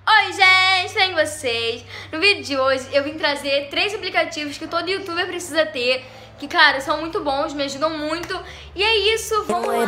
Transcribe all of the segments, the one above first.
Oi gente, bem vocês? No vídeo de hoje eu vim trazer 3 aplicativos que todo youtuber precisa ter, que cara, são muito bons, me ajudam muito. E é isso, vamos lá!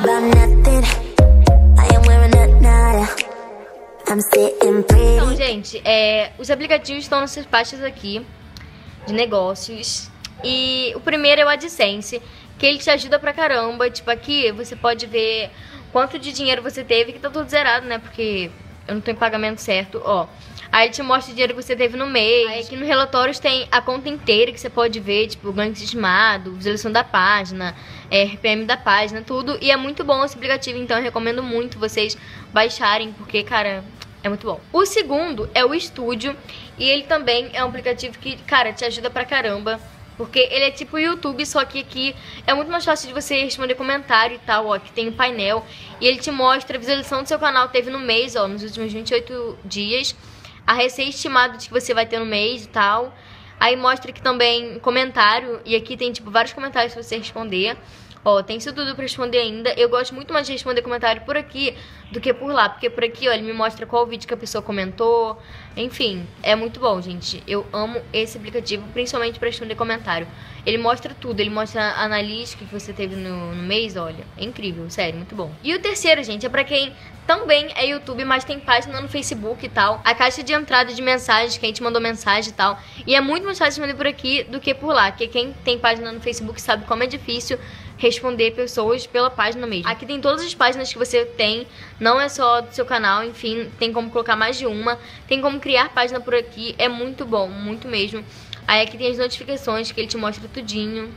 Então gente, os aplicativos estão nessas pastas aqui de negócios. E o primeiro é o AdSense, que ele te ajuda pra caramba. Tipo, aqui você pode ver quanto de dinheiro você teve, que tá tudo zerado, né, porque eu não tenho pagamento certo, ó. Aí te mostra o dinheiro que você teve no mês. Aí aqui no relatórios tem a conta inteira que você pode ver, tipo, ganho estimado, visualização da página, RPM da página, tudo. E é muito bom esse aplicativo, então eu recomendo muito vocês baixarem, porque, cara, é muito bom. O segundo é o Estúdio, e ele também é um aplicativo que, cara, te ajuda pra caramba. Porque ele é tipo o YouTube, só que aqui é muito mais fácil de você responder comentário e tal, ó. Aqui tem o painel e ele te mostra a visualização do seu canal teve no mês, ó, nos últimos 28 dias. A receita estimada de que você vai ter no mês e tal. Aí mostra aqui também comentário, e aqui tem tipo vários comentários pra você responder. Ó, tem isso tudo pra responder ainda. Eu gosto muito mais de responder comentário por aqui do que por lá, porque por aqui, ó, ele me mostra qual vídeo que a pessoa comentou. Enfim, é muito bom, gente. Eu amo esse aplicativo, principalmente pra responder comentário. Ele mostra tudo, ele mostra a analítica que você teve no mês, olha. É incrível, sério, muito bom. E o terceiro, gente, é pra quem também é YouTube, mas tem página no Facebook e tal. A caixa de entrada de mensagens, que a gente mandou mensagem e tal. E é muito mais fácil responder por aqui do que por lá, porque quem tem página no Facebook sabe como é difícil responder pessoas pela página mesmo. Aqui tem todas as páginas que você tem, não é só do seu canal, enfim, tem como colocar mais de uma, tem como criar página por aqui, é muito bom, muito mesmo. Aí aqui tem as notificações que ele te mostra tudinho.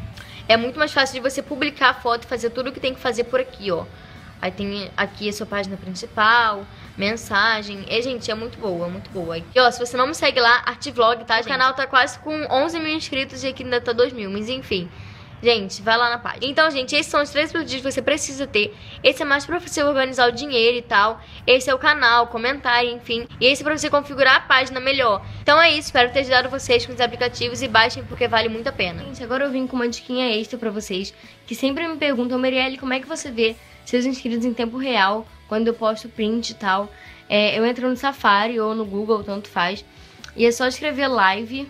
É muito mais fácil de você publicar a foto e fazer tudo o que tem que fazer por aqui, ó. Aí tem aqui a sua página principal, mensagem. E, gente, é muito boa, muito boa. E, ó, se você não me segue lá, Artvlog, tá, gente? O canal tá quase com 11 mil inscritos e aqui ainda tá 2 mil, mas enfim. Gente, vai lá na página. Então, gente, esses são os 3 aplicativos que você precisa ter. Esse é mais pra você organizar o dinheiro e tal. Esse é o canal, comentário, enfim. E esse é pra você configurar a página melhor. Então é isso, espero ter ajudado vocês com os aplicativos e baixem porque vale muito a pena. Gente, agora eu vim com uma diquinha extra pra vocês, que sempre me perguntam: Marielle, como é que você vê seus inscritos em tempo real, quando eu posto print e tal? Eu entro no Safari ou no Google, tanto faz. E é só escrever live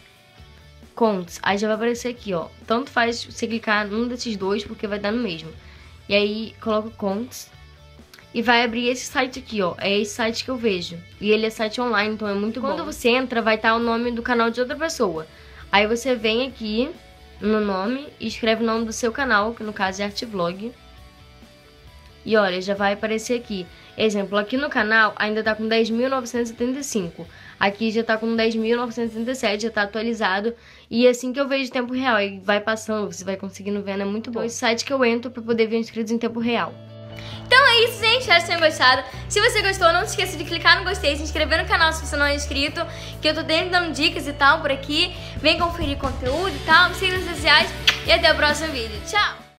contos, aí já vai aparecer aqui, ó. Tanto faz você clicar num desses dois, porque vai dar no mesmo. E aí, coloca contos e vai abrir esse site aqui, ó. É esse site que eu vejo. E ele é site online, então é muito bom. Quando você entra, vai estar o nome do canal de outra pessoa. Aí você vem aqui no nome e escreve o nome do seu canal, que no caso é Artvlog. E olha, já vai aparecer aqui. Exemplo, aqui no canal ainda tá com 10.975. Aqui já tá com 10.977, já tá atualizado. E assim que eu vejo em tempo real, aí vai passando, você vai conseguindo ver, é muito bom. Esse site que eu entro pra poder ver inscritos em tempo real. Então é isso, gente, espero que tenham gostado. Se você gostou, não se esqueça de clicar no gostei, se inscrever no canal se você não é inscrito, que eu tô dando dicas e tal por aqui. Vem conferir conteúdo e tal, me siga nas redes sociais e até o próximo vídeo. Tchau!